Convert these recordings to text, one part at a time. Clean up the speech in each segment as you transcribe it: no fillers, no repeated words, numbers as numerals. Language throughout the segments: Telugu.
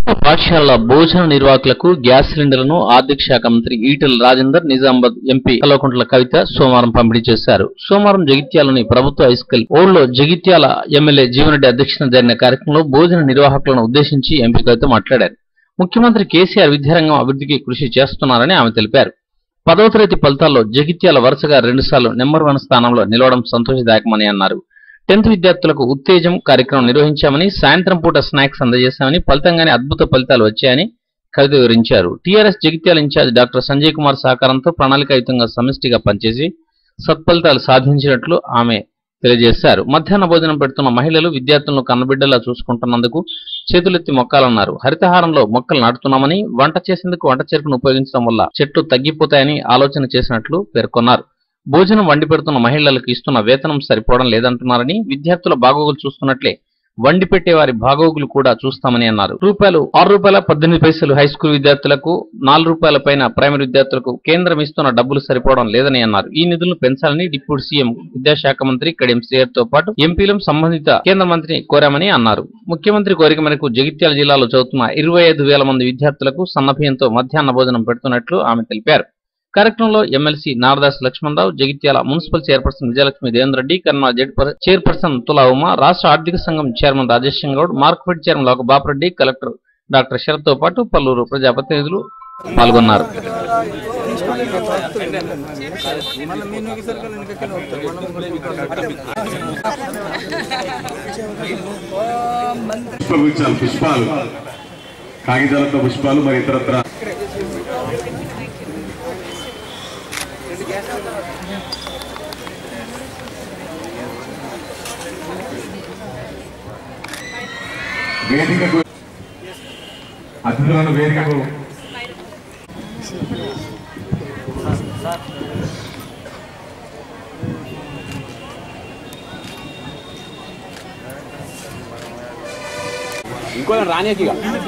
పాఠశాలల భోజన నిర్వాహకులకు గ్యాస్ సిలిండర్లను ఆర్థిక శాఖ మంత్రి ఈటెల రాజేందర్, నిజామాబాద్ ఎంపీ కల్వకుంట్ల కవిత సోమవారం పంపిణీ చేశారు. సోమవారం జగిత్యాలలోని ప్రభుత్వ హైస్కూల్ ఓల్డ్లో జగిత్యాల ఎమ్మెల్యే జీవన్రెడ్డి అధ్యక్షతన జరిగిన కార్యక్రమంలో భోజన నిర్వాహకులను ఉద్దేశించి ఎంపీ కవిత మాట్లాడారు. ముఖ్యమంత్రి కేసీఆర్ విద్యారంగం అభివృద్ధికి కృషి చేస్తున్నారని ఆమె తెలిపారు. 10వ తరగతి ఫలితాల్లో జగిత్యాల వరుసగా 2 సార్లు నెంబర్ 1 స్థానంలో నిలవడం సంతోషదాయకమని అన్నారు. 10th విద్యార్థులకు ఉత్తేజం కార్యక్రమం నిర్వహించామని, సాయంత్రం పూట స్నాక్స్ అందజేశామని, ఫలితంగానే అద్భుత ఫలితాలు వచ్చాయని కవిత వివరించారు. టీఆర్ఎస్ జగిత్యాల ఇన్ఛార్జ్ డాక్టర్ సంజయ్ కుమార్ సహకారంతో ప్రణాళికాయుతంగా సమిష్టిగా పనిచేసి సత్ఫలితాలు సాధించినట్లు ఆమె తెలియజేశారు. మధ్యాహ్న భోజనం పెడుతున్న మహిళలు విద్యార్థులను కన్నబిడ్డలా చూసుకుంటున్నందుకు చేతులెత్తి మొక్కాలన్నారు. హరితహారంలో మొక్కలు నాటుతున్నామని, వంట చేసేందుకు వంట చెరుకును ఉపయోగించడం వల్ల చెట్లు తగ్గిపోతాయని ఆలోచన చేసినట్లు పేర్కొన్నారు. భోజనం వండి పెడుతున్న మహిళలకు ఇస్తున్న వేతనం సరిపోవడం లేదంటున్నారని, విద్యార్థుల బాగోగులు చూస్తున్నట్లే వండి పెట్టే వారి బాగోగులు కూడా చూస్తామని అన్నారు. ₹6.18 హైస్కూల్ విద్యార్థులకు, ₹4 పైన ప్రైమరీ విద్యార్థులకు కేంద్రం ఇస్తున్న డబ్బులు సరిపోవడం లేదని అన్నారు. ఈ నిధులను పెంచాలని డిప్యూటీ సీఎం విద్యాశాఖ మంత్రి కడియం శ్రీహరి తో పాటు ఎంపీలు సంబంధిత కేంద్ర మంత్రిని కోరామని అన్నారు. ముఖ్యమంత్రి కోరిక మేరకు జగిత్యాల జిల్లాలో చదువుతున్న 25,000 మంది విద్యార్థులకు సన్నబియ్యంతో మధ్యాహ్న భోజనం పెడుతున్నట్లు ఆమె తెలిపారు. కార్యక్రమంలో MLC Naradas Lakshmanarao, Jagtial municipal chairperson Vijayalakshmi Devender Reddy, Kurnool Z chairperson Tula Uma, రాష్ట్ర ఆర్థిక సంఘం chairman Rajesh Goud, market chairman Loka Bapareddy, collector doctor Sarath తో పాటు పలువురు ప్రజాప్రతినిధులు పాల్గొన్నారు. పుష్పాలు, కాగితాలతో పుష్పాలు, మరి ఇతరత్ర వేదికకు అతిథులను వేదికకు ఇంకో రానియకి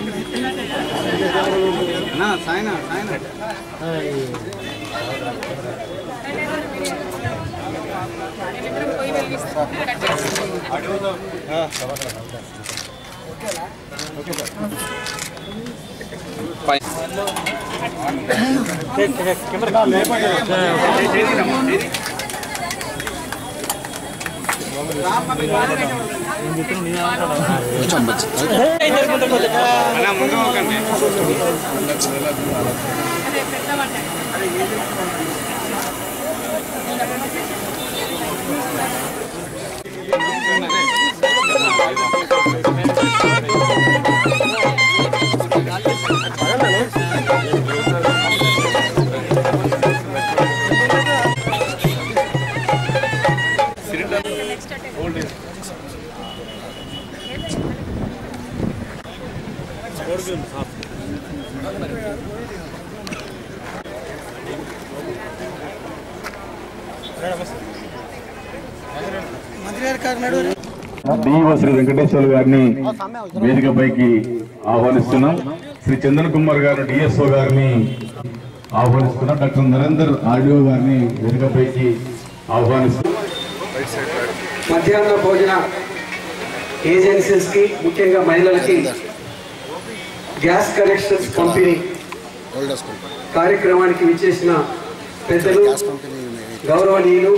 శ్రీ వెంకటేశ్వర గారిని వేదికపైకి ఆహ్వానిస్తున్నాం. శ్రీ చందన్ కుమార్ గారు డిఎస్ఓ గారిని ఆహ్వానిస్తున్నాం. డాక్టర్ నరేందర్ ఆర్డీఓ గారిని వేదికపైకి ఆహ్వానిస్తున్నాం. మధ్యాహ్న భోజన ఏజెన్సీస్ కి, ముఖ్యంగా మహిళలకి గ్యాస్ కనెక్షన్స్ పంపిణీ కార్యక్రమానికి విచ్చేసిన పెద్దలు, గౌరవనీయులు,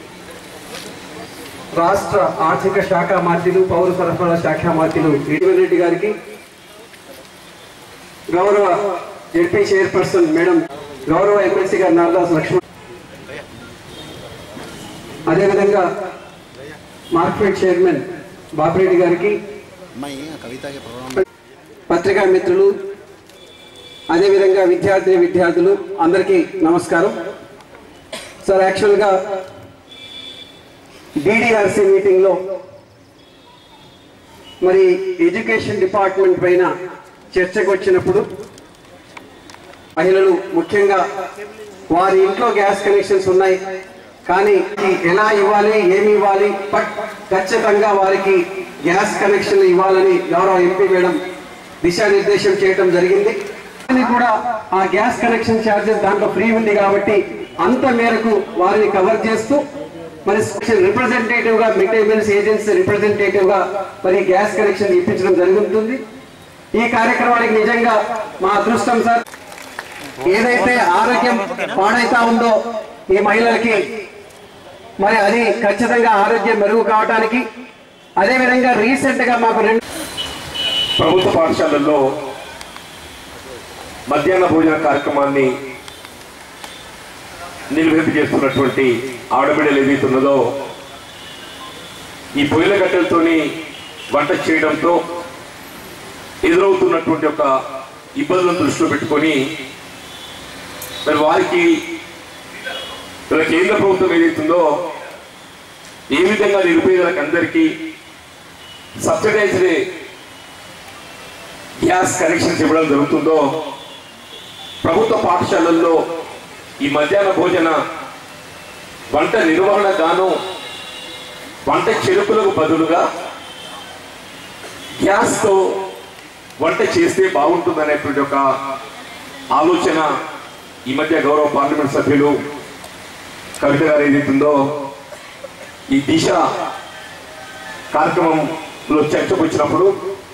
రాష్ట్ర ఆర్థిక శాఖ మంత్రులు, పౌర సరఫరాల శాఖ మంత్రులు రెడ్డి గారికి, గౌరవ జెడ్పీ చైర్పర్సన్ మేడం, గౌరవ ఎమ్మెల్సీ గారు నారదాస్ లక్ష్మణ్, అదేవిధంగా మార్కెట్ చైర్మన్ బాపిరెడ్డి గారికి, పత్రికా మిత్రులు, అదేవిధంగా విద్యార్థులు అందరికీ నమస్కారం. సార్, యాక్చువల్గా డిడిఆర్సీ మీటింగ్లో మరి ఎడ్యుకేషన్ డిపార్ట్మెంట్ పైన చర్చకు వచ్చినప్పుడు మహిళలు ముఖ్యంగా వారి ఇంట్లో గ్యాస్ కనెక్షన్స్ ఉన్నాయి, కానీ ఎలా ఇవ్వాలి, ఏమి ఇవ్వాలి, బట్ ఖచ్చితంగా వారికి గ్యాస్ కనెక్షన్ ఇవ్వాలని గౌరవ ఎంపీ మేడం దిశానిర్దేశం చేయడం జరిగింది. కూడా ఆ గ్యాస్ కనెక్షన్ ఛార్జెస్ దాంట్లో ఫ్రీ ఉంది కాబట్టి అంత మేరకు వారిని కవర్ చేస్తూ మరి రిప్రజెంటేటివ్ గా mid day meals agency representative గా మరి గ్యాస్ కనెక్షన్ ఇప్పించడం జరుగుతుంది. ఈ కార్యక్రమానికి నిజంగా మా అదృష్టం సార్. ఏదైతే ఆరోగ్యం పాడైతా ఉందో ఈ మహిళలకి, మరి అది ఖచ్చితంగా ఆరోగ్యం మెరుగు కావడానికి, అదేవిధంగా రీసెంట్ గా మాకు ప్రభుత్వ పాఠశాలల్లో మధ్యాహ్న భోజన కార్యక్రమాన్ని నిర్వహింప చేస్తున్నటువంటి ఆడబిడ్డలు ఏదైతున్నదో ఈ పొయ్యిల కట్టెలతోని వంట చేయడంతో ఎదురవుతున్నటువంటి ఒక ఇబ్బందులను దృష్టిలో పెట్టుకొని మరి వారికి కేంద్ర ప్రభుత్వం ఏదైతుందో ఏ విధంగా నిరుపేదలకు అందరికీ సబ్సిడైజ్డ్ గ్యాస్ కనెక్షన్స్ ఇవ్వడం జరుగుతుందో ప్రభుత్వ పాఠశాలల్లో ఈ మధ్యాహ్న భోజన వంట నిర్వహణ గాను వంట చెరుకులకు బదులుగా గ్యాస్తో వంట చేస్తే బాగుంటుందనేటువంటి ఒక ఆలోచన ఈ మధ్య గౌరవ పార్లమెంట్ సభ్యులు కవిత గారు ఏదైతుందో ఈ దిశ కార్యక్రమంలో చర్చకు వచ్చినప్పుడు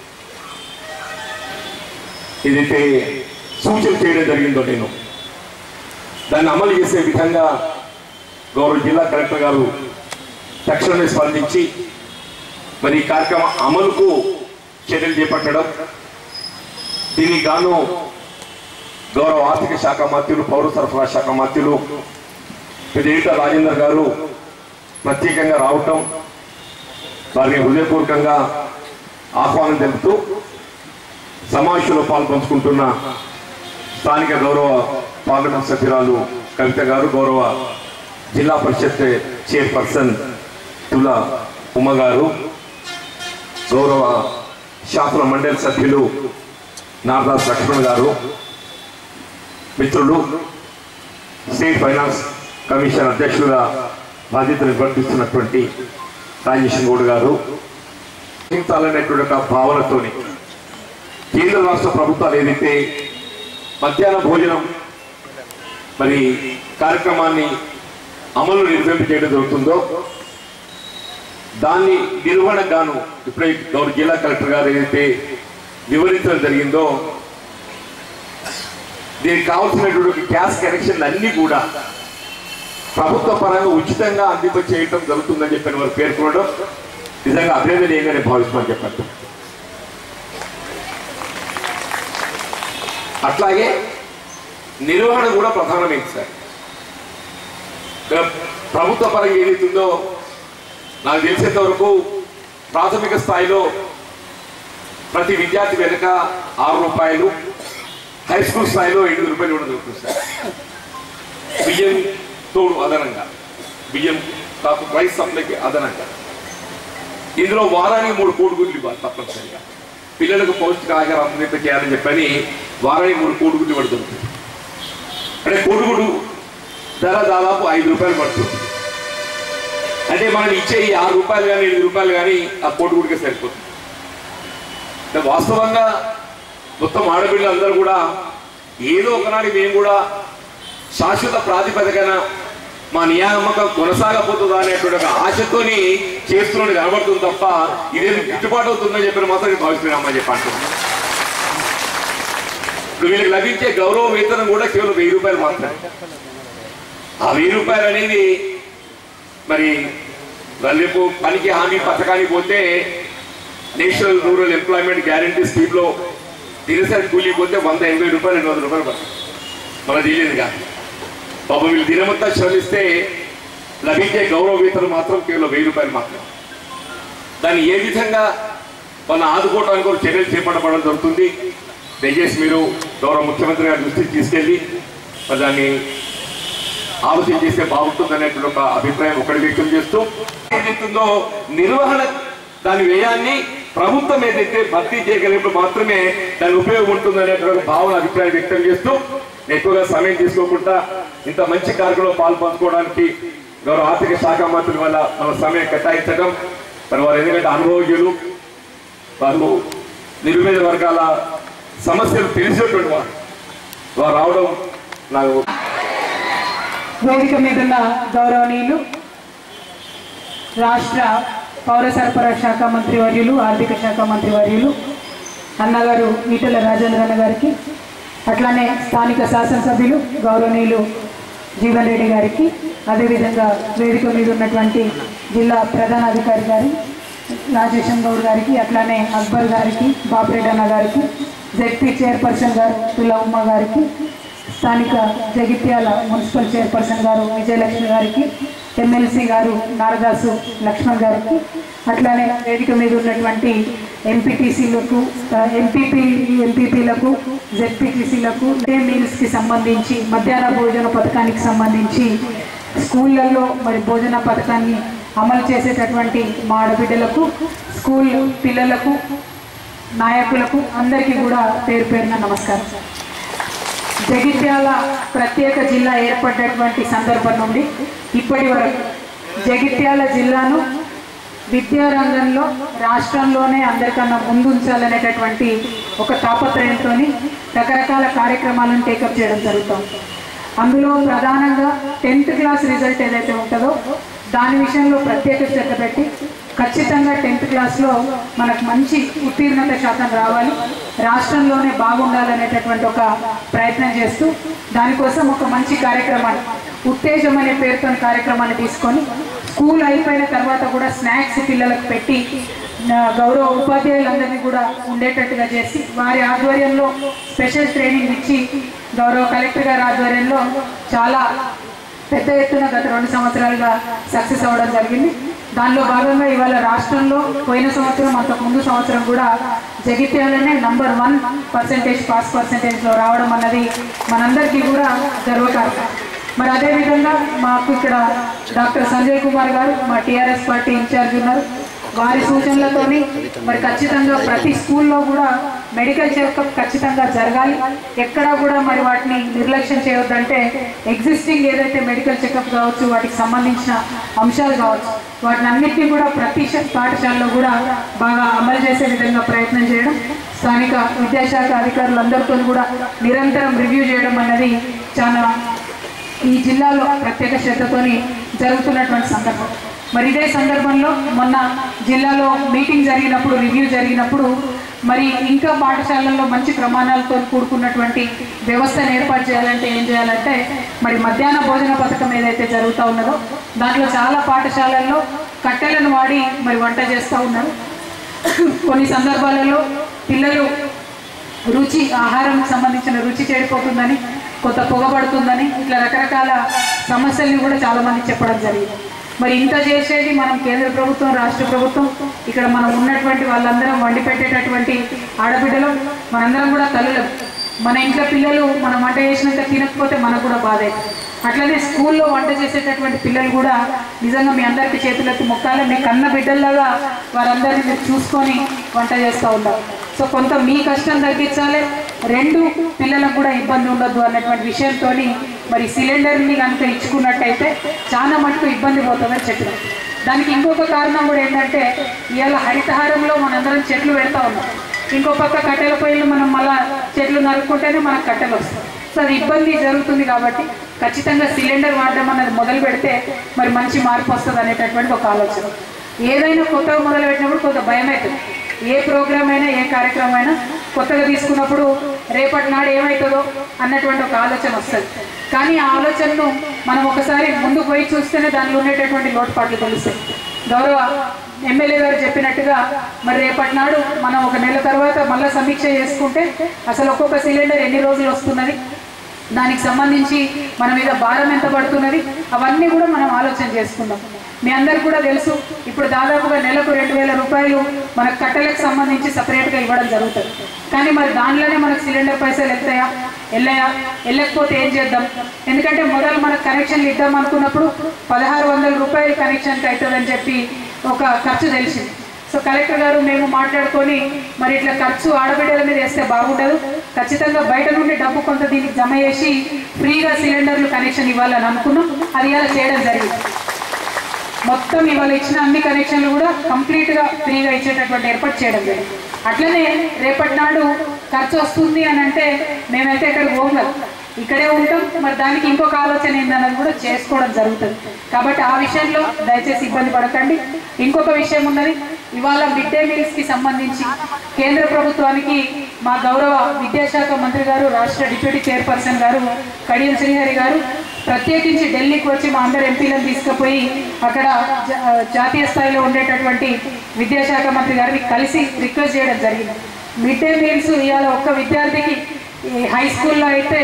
ఏదైతే సూచన చేయడం జరిగిందో నేను దాన్ని అమలు చేసే విధంగా గౌరవ జిల్లా కలెక్టర్ గారు తక్షణమే స్పందించి మరి ఈ కార్యక్రమం అమలుకు చర్యలు చేపట్టడం, దీనికి గాను గౌరవ ఆర్థిక శాఖ మంత్రులు, పౌర సరఫరా శాఖ మంత్రులు ఈటల రాజేందర్ గారు ప్రత్యేకంగా రావటం, వారిని హృదయపూర్వకంగా ఆహ్వానం తెలుపుతూ సమావేశంలో పాల్పంచుకుంటున్న స్థానిక గౌరవ పార్లమెంట్ సభ్యురాలు కవిత గారు, గౌరవ జిల్లా పరిషత్ చైర్పర్సన్ తుల ఉమ గారు, గౌరవ శాసన మండలి సభ్యులు నారదాస్ లక్ష్మణ్ గారు, మిత్రులు స్టేట్ ఫైనాన్స్ కమిషన్ అధ్యక్షులుగా బాధ్యతలు నిర్వర్తిస్తున్నటువంటి రాజేష్ గౌడ్ గారు, అనేటువంటి ఒక భావనతోని కేంద్ర రాష్ట్ర ప్రభుత్వాలు ఏదైతే మధ్యాహ్న భోజనం మరి కార్యక్రమాన్ని అమలు నిర్వహింప చేయడం జరుగుతుందో దాన్ని నిర్వహణ గాను ఇప్పుడే గౌరవ జిల్లా కలెక్టర్ గారు ఏదైతే వివరించడం జరిగిందో దీనికి కావాల్సినటువంటి గ్యాస్ కనెక్షన్లు అన్ని కూడా ప్రభుత్వ పరంగా ఉచితంగా అందింప చేయడం జరుగుతుందని చెప్పిన వారు పేర్కొనడం నిజంగా అభినందనీయంగా నేను భావిస్తున్నాను చెప్పండి. అట్లాగే నిర్వహణ కూడా ప్రధానమైంది సార్. ప్రభుత్వ పరంగా ఏదైతుందో నాకు తెలిసేంత వరకు ప్రాథమిక స్థాయిలో ప్రతి విద్యార్థి వెనుక 6 రూపాయలు, హై స్కూల్ స్థాయిలో 8 రూపాయలు ఇవ్వడం జరుగుతుంది సార్. బియ్యం తోడు అదనంగా, బియ్యం కాకు రైస్ సప్లైకి అదనంగా ఇందులో వారానికి 3 కోడిగుడ్లు ఇవ్వాలి తప్పనిసరిగా. పిల్లలకు పౌష్టికాహారం అందింప చేయాలని చెప్పని వారానికి 3 కోడిగుడ్లు ఇవ్వడం జరుగుతుంది. అంటే కోడిగుడు ధర దాదాపు 5 రూపాయలు పడుతుంది. అంటే మనం ఇచ్చే ఈ 6 రూపాయలు కానీ 8 రూపాయలు కానీ ఆ కోడిగుడికే సరిపోతుంది. అంటే వాస్తవంగా మొత్తం ఆడపిల్లలందరూ కూడా ఏదో ఒకనాడు మేము కూడా శాశ్వత ప్రాతిపదికన మా నియామకం కొనసాగపోతుందా అనేటువంటి ఒక ఆశతోని చేస్తున్నది కనబడుతుంది తప్ప ఇదేమి గిట్టుబాటు అవుతుందని చెప్పిన మాత్రం భావిస్తున్నామని చెప్పి అంటున్నాను. ఇప్పుడు వీళ్ళకి లభించే గౌరవ వేతనం కూడా కేవలం 1000 రూపాయలు మాత్రమే. ఆ 1000 రూపాయలు అనేది మరి రేపు పనికి హామీ పథకానికి పోతే నేషనల్ రూరల్ ఎంప్లాయ్మెంట్ గ్యారంటీ స్కీమ్లో దినసరి కూలీ పోతే 180 రూపాయలు 200 రూపాయలు పడుతుంది. మనకు తెలియదు కాదు పాప. వీళ్ళు దినమంతా శ్రమిస్తే లభించే గౌరవ వేతనం మాత్రం కేవలం 1000 రూపాయలు మాత్రం. దాన్ని ఏ విధంగా వాళ్ళని ఆదుకోవడానికి కూడా చర్యలు చేపట్టడం జరుగుతుంది. దయచేసి మీరు గౌరవ ముఖ్యమంత్రి గారి దృష్టికి తీసుకెళ్ళి దాన్ని ఆలోచన చేస్తే బాగుంటుంది అనేటువంటి ఒక అభిప్రాయం ఒకటి వ్యక్తం చేస్తూ ఏదైతుందో నిర్వహణ దాని వ్యయాన్ని ప్రభుత్వం ఏదైతే భర్తీ చేయగలిగినప్పుడు మాత్రమే దాని ఉపయోగం ఉంటుంది అనేటువంటి భావన అభిప్రాయం వ్యక్తం చేస్తూ ఎక్కువగా సమయం తీసుకోకుండా ఇంత మంచి కార్యక్రమంలో పాల్పంచుకోవడానికి గౌరవ ఆర్థిక శాఖ మంత్రుల వల్ల మన సమయం కేటాయించడం, మరి వారు ఎందుకంటే అనుభవజ్ఞులు, వారు నిరుపేద వర్గాల సమస్యలు తెలిసినటువంటి వారు రావడం నాకు వేదిక మీద ఉన్న గౌరవనీయులు రాష్ట్ర పౌర సరఫరా శాఖ మంత్రి వర్యులు, ఆర్థిక శాఖ మంత్రి వర్యులు అన్నగారు ఈటెల రాజేంద్ర అన్న గారికి, అట్లానే స్థానిక శాసనసభ్యులు గౌరవనీయులు జీవన్ రెడ్డి గారికి, అదేవిధంగా వేదిక మీద ఉన్నటువంటి జిల్లా ప్రధానాధికారి గారి రాజేశం గౌడ్ గారికి, అట్లానే అక్బర్ గారికి, బాపిరెడ్డి అన్న గారికి, జెడ్పీ చైర్పర్సన్ గారు తుల ఉమ్మ గారికి, స్థానిక జగిత్యాల మున్సిపల్ చైర్పర్సన్ గారు విజయలక్ష్మి గారికి, ఎమ్మెల్సీ గారు నారదాసు లక్ష్మణ్ గారికి, అట్లానే వేదిక మీద ఉన్నటువంటి ఎంపీటీసీలకు, ఎంపీపీలకు, జెడ్పీటీసీలకు మీల్స్కి సంబంధించి మధ్యాహ్న భోజన పథకానికి సంబంధించి స్కూళ్ళల్లో మరి భోజన పథకాన్ని అమలు చేసేటటువంటి మా ఆడబిడ్డలకు, స్కూల్ పిల్లలకు, నాయకులకు అందరికీ కూడా పేరు పేరున నమస్కారం. జగిత్యాల ప్రత్యేక జిల్లా ఏర్పడినటువంటి సందర్భం నుండి ఇప్పటి వరకు జగిత్యాల జిల్లాను విద్యారంగంలో రాష్ట్రంలోనే అందరికన్నా ముందుంచాలనేటటువంటి ఒక తాపత్రయంతో రకరకాల కార్యక్రమాలను టేకప్ చేయడం జరుగుతుంది. అందులో ప్రధానంగా 10th క్లాస్ రిజల్ట్ ఏదైతే ఉంటుందో దాని విషయంలో ప్రత్యేక శ్రద్ధ పెట్టి ఖచ్చితంగా 10th క్లాస్లో మనకు మంచి ఉత్తీర్ణత శాతం రావాలి, రాష్ట్రంలోనే బాగుండాలనేటటువంటి ఒక ప్రయత్నం చేస్తూ దానికోసం ఒక మంచి కార్యక్రమాన్ని ఉత్తేజం అనే పేరుతో కార్యక్రమాన్ని తీసుకొని స్కూల్ అయిపోయిన తర్వాత కూడా స్నాక్స్ పిల్లలకు పెట్టి గౌరవ ఉపాధ్యాయులందరినీ కూడా ఉండేటట్టుగా చేసి వారి ఆధ్వర్యంలో స్పెషల్ ట్రైనింగ్ ఇచ్చి గౌరవ కలెక్టర్ గారి ఆధ్వర్యంలో చాలా పెద్ద ఎత్తున గత 2 సంవత్సరాలుగా సక్సెస్ అవ్వడం జరిగింది. దానిలో భాగంగా ఇవాళ రాష్ట్రంలో పోయిన సంవత్సరం అంతకు ముందు సంవత్సరం కూడా జగిత్యాలనే నంబర్ 1% పాస్ పర్సెంటేజ్లో రావడం అన్నది మనందరికీ కూడా గర్వకారణం. మరి అదేవిధంగా మాకు ఇక్కడ డాక్టర్ సంజయ్ కుమార్ గారు మా టీఆర్ఎస్ పార్టీ ఇన్ఛార్జ్ ఉన్నారు. వారి సూచనలతోని మరి ఖచ్చితంగా ప్రతి స్కూల్లో కూడా మెడికల్ చెకప్ ఖచ్చితంగా జరగాలి, ఎక్కడా కూడా మరి వాటిని నిర్లక్ష్యం చేయొద్దంటే ఎగ్జిస్టింగ్ ఏదైతే మెడికల్ చెకప్ కావచ్చు, వాటికి సంబంధించిన అంశాలు కావచ్చు, వాటిని అన్నింటినీ కూడా ప్రతి పాఠశాలలో కూడా బాగా అమలు చేసే విధంగా ప్రయత్నం చేయడం, స్థానిక విద్యాశాఖ అధికారులందరితో కూడా నిరంతరం రివ్యూ చేయడం అన్నది చాలా ఈ జిల్లాలో ప్రత్యేక శ్రద్ధతోని జరుగుతున్నటువంటి సందర్భం. మరి ఇదే సందర్భంలో మొన్న జిల్లాలో మీటింగ్ జరిగినప్పుడు, రివ్యూ జరిగినప్పుడు మరి ఇంకా పాఠశాలల్లో మంచి ప్రమాణాలతో కూడుకున్నటువంటి వ్యవస్థను ఏర్పాటు చేయాలంటే ఏం చేయాలంటే మరి మధ్యాహ్న భోజన పథకం ఏదైతే జరుగుతూ ఉన్నదో దాంట్లో చాలా పాఠశాలల్లో కట్టెలను వాడి మరి వంట చేస్తూ ఉన్నారు. కొన్ని సందర్భాలలో పిల్లలు రుచి, ఆహారం సంబంధించిన రుచి చెడిపోతుందని, కొంత పొగబడుతుందని, ఇట్లా రకరకాల సమస్యల్ని కూడా చాలామంది చెప్పడం జరిగింది. మరి ఇంత చేసేది మనం కేంద్ర ప్రభుత్వం, రాష్ట్ర ప్రభుత్వం, ఇక్కడ మనం ఉన్నటువంటి వాళ్ళందరం వండి పెట్టేటటువంటి ఆడబిడ్డలు, మనందరం కూడా తల్లులం. మన ఇంట్లో పిల్లలు మనం వంట చేసినాక తినకపోతే మనకు కూడా బాధ అవుతుంది. అట్లనే స్కూల్లో వంట చేసేటటువంటి పిల్లలు కూడా నిజంగా మీ అందరికీ చేతులెత్తి మొక్కాలి, మీ కన్న బిడ్డల్లాగా వారందరినీ మీరు చూసుకొని వంట చేస్తూ ఉంటారు. సో కొంత మీ కష్టం తగ్గించాలి, 2 పిల్లలకు కూడా ఇబ్బంది ఉండొద్దు అన్నటువంటి విషయంతో మరి సిలిండర్ని కనుక ఇచ్చుకున్నట్టయితే చాలా మటుకు ఇబ్బంది పోతుందని చెప్పినాం. దానికి ఇంకొక కారణం కూడా ఏంటంటే ఇవాళ హరితహారంలో మనందరం చెట్లు పెడతా ఉన్నాం, ఇంకో పక్క కట్టెల పొయ్యిలు మనం మళ్ళా చెట్లు నరుక్కుంటేనే మనకు కట్టెలు వస్తాయి. సో అది ఇబ్బంది జరుగుతుంది కాబట్టి ఖచ్చితంగా సిలిండర్ వాడడం అన్నది మొదలు పెడితే మరి మంచి మార్పు వస్తుంది అనేటటువంటి ఒక ఆలోచన. ఏదైనా కొత్తగా మొదలు పెట్టినప్పుడు కొంత భయం అవుతుంది. ఏ ప్రోగ్రామ్ అయినా, ఏ కార్యక్రమం అయినా కొత్తగా తీసుకున్నప్పుడు రేపటి నాడు ఏమవుతుందో అన్నటువంటి ఒక ఆలోచన వస్తుంది. కానీ ఆ ఆలోచనను మనం ఒకసారి ముందుకు పోయి చూస్తేనే దానిలో ఉండేటటువంటి లోటుపాట్లు తెలుస్తాయి. గౌరవ ఎమ్మెల్యే గారు చెప్పినట్టుగా మరి రేపటి నాడు మనం 1 నెల తర్వాత మళ్ళీ సమీక్ష చేసుకుంటే అసలు ఒక్కొక్క సిలిండర్ ఎన్ని రోజులు వస్తున్నది, దానికి సంబంధించి మన మీద భారం ఎంత పడుతున్నది, అవన్నీ కూడా మనం ఆలోచన చేసుకుందాం. మీ అందరికి కూడా తెలుసు, ఇప్పుడు దాదాపుగా నెలకు 2000 రూపాయలు మనకు కట్టెలకు సంబంధించి సపరేట్గా ఇవ్వడం జరుగుతుంది. కానీ మరి దానిలోనే మనకు సిలిండర్ పైసలు వెళ్ళకపోతే ఏం చేద్దాం? ఎందుకంటే మొదలు మనకు కనెక్షన్లు ఇద్దాం అనుకున్నప్పుడు 1600 రూపాయలు కనెక్షన్కి అవుతుందని చెప్పి ఒక ఖర్చు తెలిసింది. సో కలెక్టర్ గారు మేము మాట్లాడుకొని మరి ఇట్లా ఖర్చు ఆడబిడ్డల మీద వేస్తే బాగుండదు, ఖచ్చితంగా బయట నుండి డబ్బు కొంత దీనికి జమ చేసి ఫ్రీగా సిలిండర్లు కనెక్షన్ ఇవ్వాలని అనుకున్నాం. అది ఇలా చేయడం జరిగింది. మొత్తం ఇవాళ ఇచ్చిన అన్ని కనెక్షన్లు కూడా కంప్లీట్గా ఫ్రీగా ఇచ్చేటటువంటి ఏర్పాటు చేయడం జరిగింది. అట్లనే రేపటి నాడు ఖర్చు వస్తుంది అని అంటే మేమైతే ఇక్కడికి పోగలం. ఇక్కడే ఉంటాం, మరి దానికి ఇంకొక ఆలోచన ఏందన్నది కూడా చేసుకోవడం జరుగుతుంది. కాబట్టి ఆ విషయంలో దయచేసి ఇబ్బంది పడకండి. ఇంకొక విషయం ఉన్నది, ఇవాళ మిడ్ డే మీల్స్కి సంబంధించి కేంద్ర ప్రభుత్వానికి మా గౌరవ విద్యాశాఖ మంత్రి గారు, రాష్ట్ర డిప్యూటీ చైర్పర్సన్ గారు కడియం శ్రీహరి గారు ప్రత్యేకించి ఢిల్లీకి వచ్చి మా అందరు ఎంపీలను తీసుకుపోయి అక్కడ జాతీయ స్థాయిలో ఉండేటటువంటి విద్యాశాఖ మంత్రి గారిని కలిసి రిక్వెస్ట్ చేయడం జరిగింది. మిడ్ డే మీల్స్ ఇవాళ ఒక్క విద్యార్థికి హై స్కూల్లో అయితే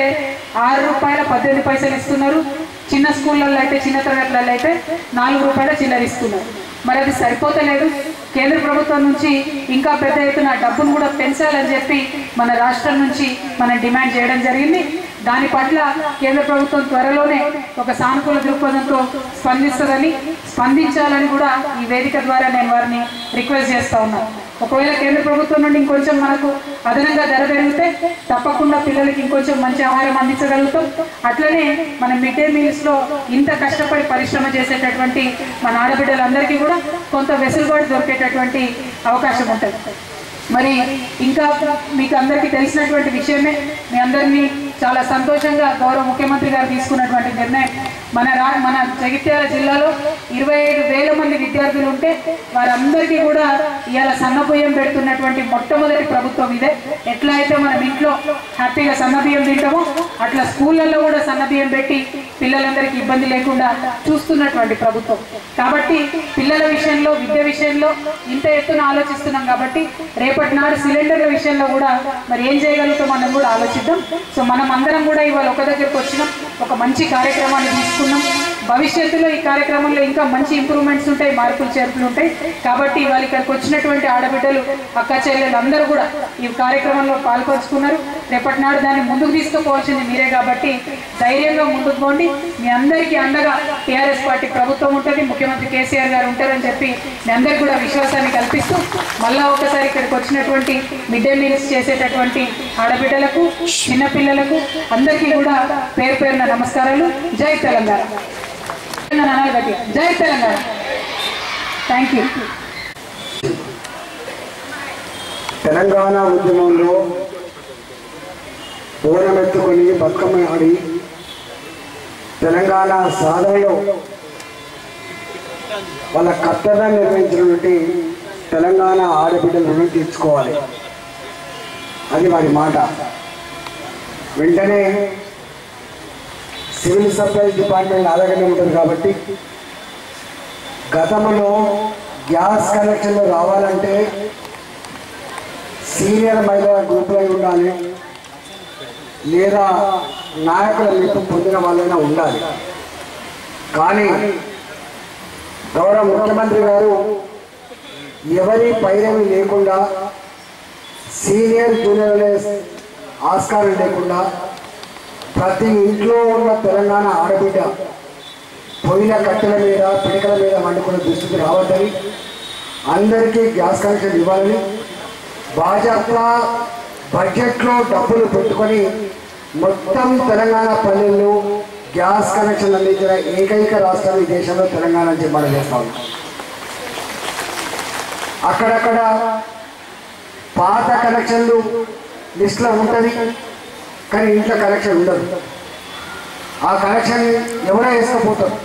₹6.18 ఇస్తున్నారు, చిన్న స్కూళ్ళల్లో అయితే చిన్న తరగతులలో అయితే ₹4 చిల్లర ఇస్తున్నారు. మరి అది సరిపోతలేదు. కేంద్ర ప్రభుత్వం నుంచి ఇంకా పెద్ద ఎత్తున డబ్బును కూడా పెంచాలని చెప్పి మన రాష్ట్రం నుంచి మనం డిమాండ్ చేయడం జరిగింది. దాని పట్ల కేంద్ర ప్రభుత్వం త్వరలోనే ఒక సానుకూల దృక్పథంతో స్పందించాలని కూడా ఈ వేదిక ద్వారా నేను వారిని రిక్వెస్ట్ చేస్తూ ఉన్నాను. ఒకవేళ కేంద్ర ప్రభుత్వం నుండి ఇంకొంచెం మనకు అదనంగా ధర పెరిగితే తప్పకుండా పిల్లలకి ఇంకొంచెం మంచి ఆహారం అందించగలుగుతాం. అట్లనే మన మిడ్ డే మీల్స్లో ఇంత కష్టపడి పరిశ్రమ చేసేటటువంటి మన ఆడబిడ్డలందరికీ కూడా కొంత వెసులుబాటు దొరికేటటువంటి అవకాశం ఉంటుంది. మరి ఇంకా మీకు అందరికీ తెలిసినటువంటి విషయమే, మీ అందరినీ చాలా సంతోషంగా గౌరవ ముఖ్యమంత్రి గారు తీసుకున్నటువంటి నిర్ణయం. మన జగిత్యాల జిల్లాలో 25,000 మంది విద్యార్థులు ఉంటే వారందరికీ కూడా ఇవాళ సన్నబియ్యం పెడుతున్నటువంటి మొట్టమొదటి ప్రభుత్వం ఇదే. ఎట్లా అయితే మనం ఇంట్లో హ్యాపీగా సన్నబియ్యం తింటామో అట్లా స్కూళ్ళల్లో కూడా సన్నబియ్యం పెట్టి పిల్లలందరికీ ఇబ్బంది లేకుండా చూస్తున్నటువంటి ప్రభుత్వం. కాబట్టి పిల్లల విషయంలో, విద్య విషయంలో ఇంత ఎత్తున ఆలోచిస్తున్నాం. కాబట్టి రేపటి నాడు సిలిండర్ల విషయంలో కూడా మరి ఏం చేయగలుగుతాం మనం కూడా ఆలోచిద్దాం. సో మనం అందరం కూడా ఇవాళ ఒక దగ్గరకు వచ్చినాం, ఒక మంచి కార్యక్రమాన్ని తీసుకున్నాం. భవిష్యత్తులో ఈ కార్యక్రమంలో ఇంకా మంచి ఇంప్రూవ్మెంట్స్ ఉంటాయి, మార్పులు చేర్పులు ఉంటాయి. కాబట్టి ఇవాళ ఇక్కడికి వచ్చినటువంటి ఆడబిడ్డలు, అక్క చెల్లెలు అందరూ కూడా ఈ కార్యక్రమంలో పాల్పంచుకున్నారు. రేపటి నాడు దాన్ని ముందుకు తీసుకుపోవాల్సింది మీరే. కాబట్టి ధైర్యంగా ముందుకు పోండి. మీ అందరికీ అండగా టీఆర్ఎస్ పార్టీ ప్రభుత్వం ఉంటుంది, ముఖ్యమంత్రి కేసీఆర్ గారు ఉంటారని చెప్పి మీ అందరికీ కూడా విశ్వాసాన్ని కల్పిస్తూ మళ్ళా ఒకసారి ఇక్కడికి వచ్చినటువంటి మిడ్ డే మీల్స్ చేసేటటువంటి ఆడబిడ్డలకు, చిన్నపిల్లలకు అందరికీ కూడా పేరు పేరున నమస్కారాలు. జై తెలంగాణ. జై తెలంగాణ. Thank you. తెలంగాణ ఉద్యమంలో బోనమెత్తుకొని బతుకమ్మ ఆడి తెలంగాణ సాధనలో వాళ్ళ కర్తవ్యాన్ని నిర్వహించినటువంటి తెలంగాణ ఆడబిడ్డలు రుణం తీర్చుకోవాలి, అది వారి మాట. వెంటనే సివిల్ సప్లైస్ డిపార్ట్మెంట్ ఆదాయంగా ఉంటుంది కాబట్టి గతంలో గ్యాస్ కనెక్షన్లు రావాలంటే సీనియర్ మహిళా గ్రూపులో ఉండాలి, లేదా నాయకుల మెప్పు పొందిన వాళ్ళైనా ఉండాలి. కానీ గౌరవ ముఖ్యమంత్రి గారు ఎవరి పైరవి లేకుండా, సీనియర్ జూనియర్ ఆస్కారం లేకుండా ప్రతి ఇంట్లో ఉన్న తెలంగాణ ఆడబిడ్డ పొయ్యిల కట్టెల మీద, పిడికల మీద వండుకునే దృష్టికి రావద్దని, అందరికీ గ్యాస్ కనెక్షన్ ఇవ్వాలని భాజపా బడ్జెట్లో డబ్బులు పెట్టుకొని మొత్తం తెలంగాణ పల్లెల్లో గ్యాస్ కనెక్షన్ అందించిన ఏకైక రాష్ట్రం ఈ దేశంలో తెలంగాణ అని చెప్పి మనం చేస్తా ఉన్నాం. అక్కడక్కడ పాత కనెక్షన్లు లిస్టులో ఉంటుంది, కానీ ఇంట్లో కనెక్షన్ ఉండదు. ఆ కనెక్షన్ ఎవరో వేసుకుపోతారు.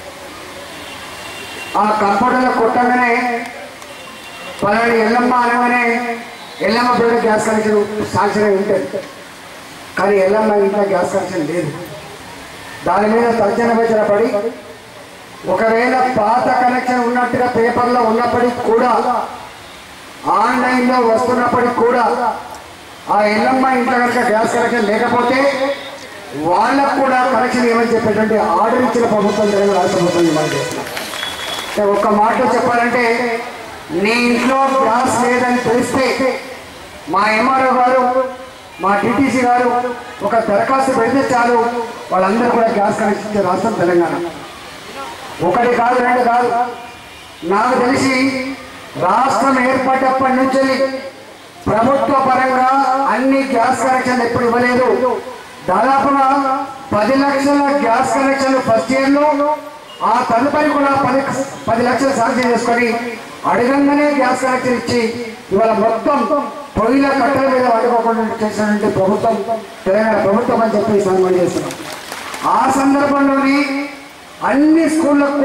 ఆ కంప్యూటర్లో కొట్టగానే పలాని ఎల్లమ్మ అనగానే ఎల్లమ్మ పేరు గ్యాస్ కనెక్షన్ శాంక్షన్ అయి ఉంటుంది, కానీ ఎల్లమ్మ ఇంట్లో గ్యాస్ కనెక్షన్ లేదు. దాని మీద తర్జన భజన పడి ఒకవేళ పాత కనెక్షన్ ఉన్నట్టుగా పేపర్లో ఉన్నప్పటికీ కూడా, ఆన్లైన్లో వస్తున్నప్పటికి కూడా ఆ ఎల్లమ్మ ఇంట్లో కనుక గ్యాస్ కనెక్షన్ లేకపోతే వాళ్ళకు కూడా కనెక్షన్ ఏమని చెప్పేటువంటి ఆర్డర్ ఇచ్చిన ప్రభుత్వం తెలంగాణ రాష్ట్ర ప్రభుత్వం మనం చేస్తున్నాం. ఒక్క మాటలో చెప్పాలంటే, నీ ఇంట్లో గ్యాస్ లేదని తెలిస్తే మా ఎంఆర్ఓ గారు, మా డిటిసి గారు ఒక దరఖాస్తు పెడితే చాలు, వాళ్ళందరూ కూడా గ్యాస్ కనెక్షన్ ఇచ్చే రాష్ట్రం తెలంగాణ. ఒకటి కాదు, రెండు కాదు, నాకు తెలిసి రాష్ట్రం ఏర్పడ్డప్పటి నుంచి ప్రభుత్వ పరంగా అన్ని గ్యాస్ కనెక్షన్లు ఎప్పుడు ఇవ్వలేదు. దాదాపుగా 10 లక్షల గ్యాస్ కనెక్షన్లు ఫస్ట్ ఇయర్లో, ఆ తదుపరి కూడా 10 లక్షలు శాంక్షన్ చేసుకొని అడగంగానే గ్యాస్ కనెక్షన్ ఇచ్చి ఇవాళ మొత్తం పొయ్యిల కట్టెల మీద వండుకోకుండా చేసినటువంటి ప్రభుత్వం తెలంగాణ ప్రభుత్వం అని చెప్పి సన్మానం చేస్తున్నాం. ఆ సందర్భంలోని అన్ని స్కూళ్ళకు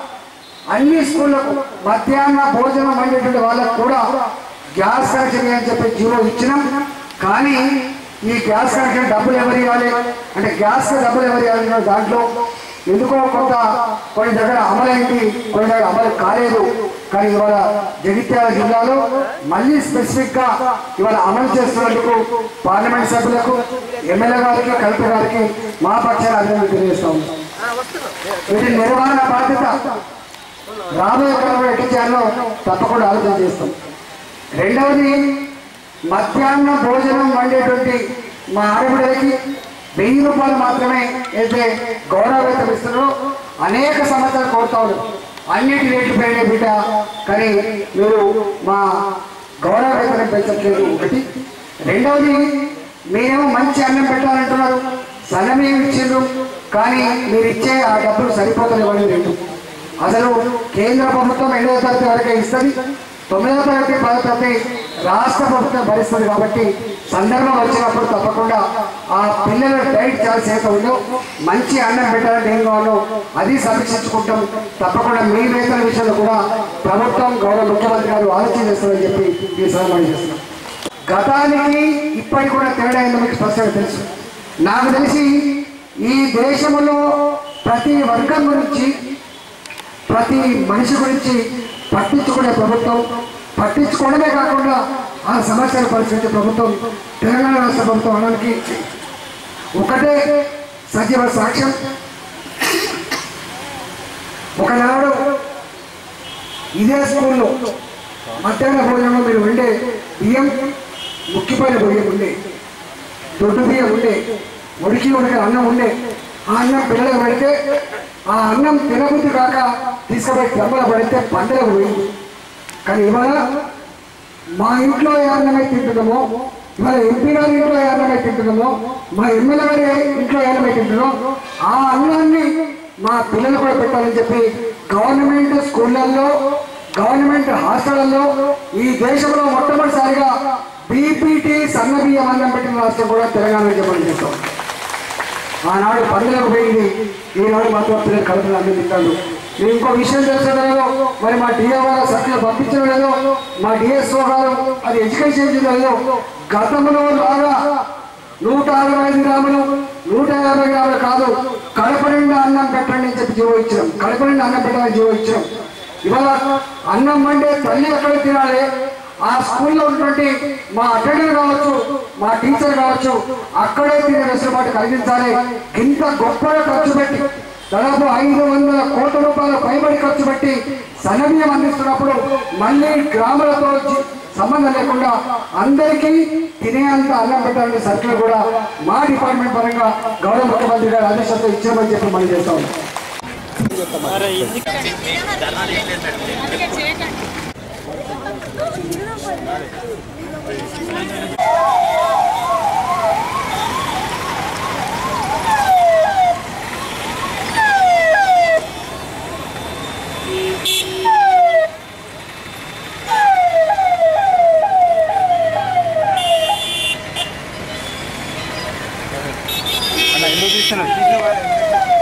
మధ్యాహ్న భోజనం వండేటువంటి వాళ్ళకు కూడా గ్యాస్ కనెక్షన్ అని చెప్పి జీవో ఇచ్చినాం. కానీ ఈ గ్యాస్ కనెక్షన్ డబ్బులు ఎవరు ఇవ్వాలి అంటే గ్యాస్ డబ్బులు ఎవరు ఇవ్వాలి దాంట్లో ఎందుకో కొన్ని దగ్గర అమలైంది, కొన్ని దగ్గర అమలు కాలేదు. కానీ ఇవాళ జగిత్యాల జిల్లాలో మళ్ళీ స్పెసిఫిక్గా ఇవాళ అమలు చేస్తున్నందుకు పార్లమెంట్ సభ్యులకు, ఎమ్మెల్యే గారికి, కలెక్టర్ గారికి మా పక్షాన అభినందనలు తెలియజేస్తాం. వీటి నిర్వహణ బాధ్యత రాబోయే కాలంలో ఎట్టి చేయాలో తప్పకుండా ఆలోచన చేస్తాం. రెండవది, మధ్యాహ్న భోజనం వండేటువంటి మా ఆడబిడ్డలకి 1000 రూపాయలు మాత్రమే అయితే గౌరవ వేతనం ఇస్తున్నారో అనేక సంవత్సరాలు కోరుతా ఉన్నారు. అన్నిటి రేట్లు పెరిగే బిడ్డ, కానీ మీరు మా గౌరవ వేతనం పెంచట్లేదు ఒకటి. రెండవది, మీరేమో మంచి అన్నం పెట్టాలంటున్నారు, సన్నమేమి ఇచ్చిండ్రు, కానీ మీరు ఇచ్చే ఆ డబ్బులు సరిపోతలేవని రెండు. అసలు కేంద్ర ప్రభుత్వం 8వ తరగతి వరకే ఇస్తుంది, 9వ తరగతి 10వ తరగతి రాష్ట్ర ప్రభుత్వం భరిస్తుంది. కాబట్టి సందర్భం వచ్చినప్పుడు తప్పకుండా ఆ పిల్లల డైట్ చాలా సేపు ఉందో మంచి అన్నం పెట్టాలంటే ఏం కావాలో అది సమీక్షించుకుంటాం. తప్పకుండా మీ వేతన విషయంలో కూడా ప్రభుత్వం, గౌరవ ముఖ్యమంత్రి గారు ఆలోచన చేస్తారని చెప్పి ఈ సన్మానం చేస్తున్నాం. గతానికి ఇప్పటికి కూడా తేడా ఏందో మీకు స్పష్టంగా తెలుసు. నాకు తెలిసి ఈ దేశంలో ప్రతి వర్గం గురించి, ప్రతి మనిషి గురించి పట్టించుకునే ప్రభుత్వం, పట్టించుకోవడమే కాకుండా ఆ సమస్యలు పరిస్థితి ప్రభుత్వం తెలంగాణ రాష్ట్ర ప్రభుత్వం అనడానికి ఒకటే సజీవ సాక్ష్యం. ఒకనాడు ఇదే స్కూల్లో మధ్యాహ్న భోజనంలో మీరు ఉండే బియ్యం, ముక్కిపోయిన బియ్యం ఉండే, దొడ్డు బియ్యం ఉండే, ఉడికి అన్నం ఉండే. ఆ అన్నం పిల్లలకు పెడితే ఆ అన్నం తినబుద్ధి కాక తీసుకుపోయి డబ్బులు పడితే పంటలకు పోయింది. కానీ ఇవాళ మా ఇంట్లో ఏ అన్నమై తింటున్నామో, ఇవాళ ఎంపీ గారి ఇంట్లో ఏ అన్నమై తింటున్నామో, మా ఎమ్మెల్యే గారి ఇంట్లో ఏ అన్నమై తింటున్నామో ఆ అన్నాన్ని మా పిల్లలు కూడా పెట్టాలని చెప్పి గవర్నమెంట్ స్కూళ్ళల్లో, గవర్నమెంట్ హాస్టళ్లలో ఈ దేశంలో మొట్టమొదటిసారిగా బీపీటీ సన్న బియ్యం అన్నం పెట్టిన రాష్ట్రం కూడా తెలంగాణ చెప్పడం చేస్తాం. ఆనాడు పండుగలకు పోయింది, ఈనాడు మాత్రం పిల్లలు కడుపులు అన్ని తింటాడు. నేను ఇంకో విషయం తెలుసుకోలేదో, మరి మా డిఓ గారు సర్కులు పంపించడం లేదో, మా డిఎస్ఓ గారు అది ఎడ్యుకేషన్ లేదో, గతంలో లాగా 165 గ్రాములు 150 గ్రాములు కాదు, కడప నిండా అన్నం పెట్టండి అని చెప్పి జీవో ఇచ్చాం. కడప నిండా అన్నం పెట్టాలని జీవో ఇచ్చాం. ఇవాళ అన్నం వండే తల్లి ఎక్కడ తినాలి, ఆ స్కూల్లో ఉన్నటువంటి మా అటెండర్ కావచ్చు, మా టీచర్ కావచ్చు, అక్కడే తినే వెసులుబాటు కలిగించాలి. ఇంత గొప్పగా ఖర్చు పెట్టి దాదాపు 500 కోట్ల రూపాయల పైబడి ఖర్చు పెట్టి సన్నబియ్యం అందిస్తున్నప్పుడు మళ్ళీ గ్రామాలతో సంబంధం లేకుండా అందరికీ తినేంత అన్నం పెట్టాలనే సర్కులు కూడా మా డిపార్ట్మెంట్ పరంగా గౌరవ ముఖ్యమంత్రి గారు ఆదేశాలతో ఇచ్చామని చెప్పి మనం చేస్తాం. ఎందుకు తీసుకున్నావు?